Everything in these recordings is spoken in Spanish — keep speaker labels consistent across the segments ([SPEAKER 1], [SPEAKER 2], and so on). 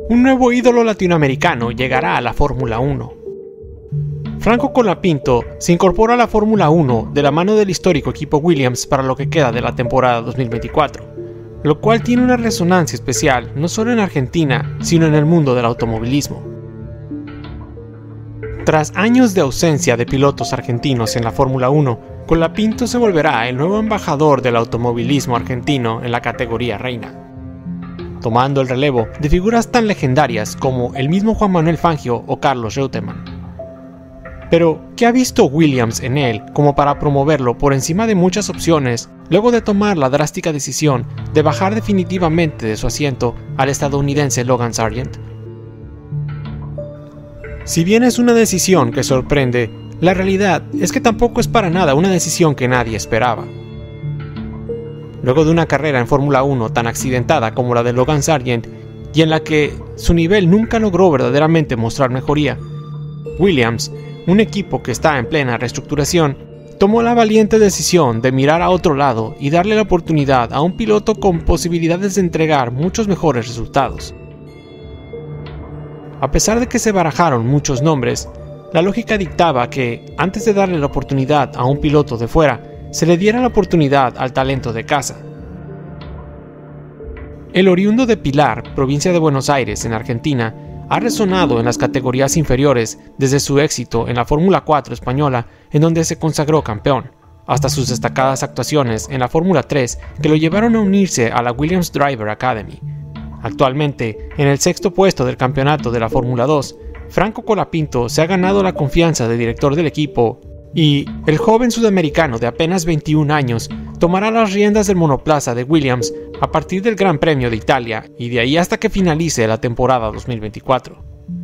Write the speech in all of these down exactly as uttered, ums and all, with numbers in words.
[SPEAKER 1] un nuevo ídolo latinoamericano llegará a la Fórmula uno. Franco Colapinto se incorpora a la Fórmula uno de la mano del histórico equipo Williams para lo que queda de la temporada dos mil veinticuatro, lo cual tiene una resonancia especial no solo en Argentina, sino en el mundo del automovilismo. Tras años de ausencia de pilotos argentinos en la Fórmula uno, Colapinto se volverá el nuevo embajador del automovilismo argentino en la categoría reina, tomando el relevo de figuras tan legendarias como el mismo Juan Manuel Fangio o Carlos Reutemann. Pero, ¿qué ha visto Williams en él como para promoverlo por encima de muchas opciones, luego de tomar la drástica decisión de bajar definitivamente de su asiento al estadounidense Logan Sargent? Si bien es una decisión que sorprende, la realidad es que tampoco es para nada una decisión que nadie esperaba. Luego de una carrera en Fórmula uno tan accidentada como la de Logan Sargent, y en la que su nivel nunca logró verdaderamente mostrar mejoría, Williams, un equipo que está en plena reestructuración, tomó la valiente decisión de mirar a otro lado y darle la oportunidad a un piloto con posibilidades de entregar muchos mejores resultados. A pesar de que se barajaron muchos nombres, la lógica dictaba que, antes de darle la oportunidad a un piloto de fuera, se le diera la oportunidad al talento de casa. El oriundo de Pilar, provincia de Buenos Aires, en Argentina, ha resonado en las categorías inferiores desde su éxito en la Fórmula cuatro española, en donde se consagró campeón, hasta sus destacadas actuaciones en la Fórmula tres que lo llevaron a unirse a la Williams Driver Academy. Actualmente, en el sexto puesto del campeonato de la Fórmula dos, Franco Colapinto se ha ganado la confianza de director del equipo y el joven sudamericano de apenas veintiún años tomará las riendas del monoplaza de Williams a partir del Gran Premio de Italia y de ahí hasta que finalice la temporada dos mil veinticuatro.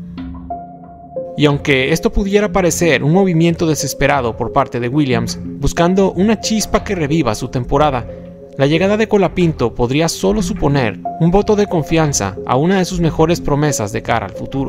[SPEAKER 1] Y aunque esto pudiera parecer un movimiento desesperado por parte de Williams, buscando una chispa que reviva su temporada, la llegada de Colapinto podría solo suponer un voto de confianza a una de sus mejores promesas de cara al futuro.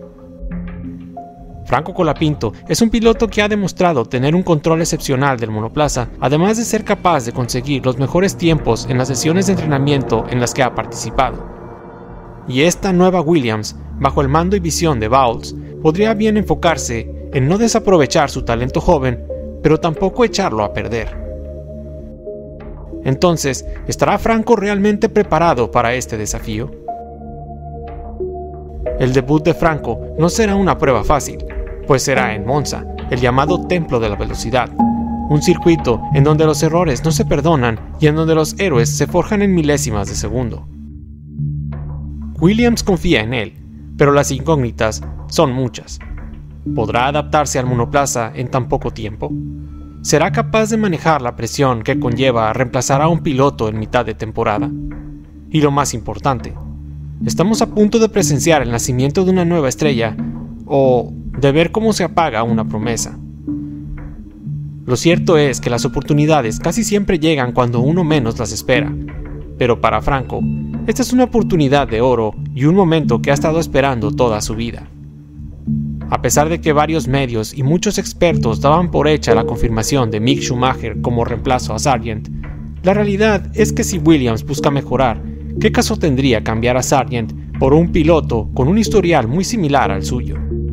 [SPEAKER 1] Franco Colapinto es un piloto que ha demostrado tener un control excepcional del monoplaza, además de ser capaz de conseguir los mejores tiempos en las sesiones de entrenamiento en las que ha participado. Y esta nueva Williams, bajo el mando y visión de Bowles, podría bien enfocarse en no desaprovechar su talento joven, pero tampoco echarlo a perder. Entonces, ¿estará Franco realmente preparado para este desafío? El debut de Franco no será una prueba fácil, pues será en Monza, el llamado Templo de la Velocidad, un circuito en donde los errores no se perdonan y en donde los héroes se forjan en milésimas de segundo. Williams confía en él, pero las incógnitas son muchas. ¿Podrá adaptarse al monoplaza en tan poco tiempo? ¿Será capaz de manejar la presión que conlleva reemplazar a un piloto en mitad de temporada? Y lo más importante, ¿estamos a punto de presenciar el nacimiento de una nueva estrella o de ver cómo se apaga una promesa? Lo cierto es que las oportunidades casi siempre llegan cuando uno menos las espera, pero para Franco, esta es una oportunidad de oro y un momento que ha estado esperando toda su vida. A pesar de que varios medios y muchos expertos daban por hecha la confirmación de Mick Schumacher como reemplazo a Sargent, la realidad es que si Williams busca mejorar, ¿qué caso tendría cambiar a Sargent por un piloto con un historial muy similar al suyo?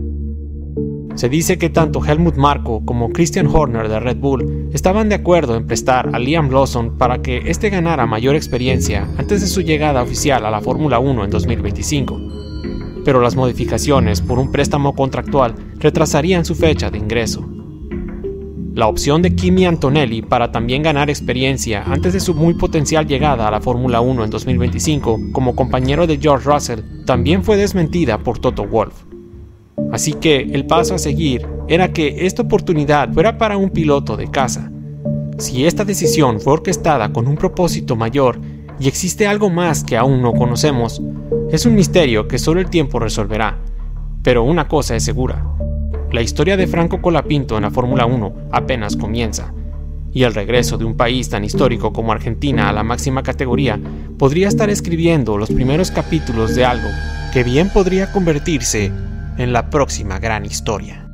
[SPEAKER 1] Se dice que tanto Helmut Marko como Christian Horner de Red Bull estaban de acuerdo en prestar a Liam Lawson para que éste ganara mayor experiencia antes de su llegada oficial a la Fórmula uno en dos mil veinticinco. Pero las modificaciones por un préstamo contractual retrasarían su fecha de ingreso. La opción de Kimi Antonelli para también ganar experiencia antes de su muy potencial llegada a la Fórmula uno en dos mil veinticinco como compañero de George Russell también fue desmentida por Toto Wolff. Así que el paso a seguir era que esta oportunidad fuera para un piloto de casa. Si esta decisión fue orquestada con un propósito mayor y existe algo más que aún no conocemos, es un misterio que solo el tiempo resolverá. Pero una cosa es segura: la historia de Franco Colapinto en la Fórmula uno apenas comienza, y el regreso de un país tan histórico como Argentina a la máxima categoría podría estar escribiendo los primeros capítulos de algo que bien podría convertirse en la próxima gran historia.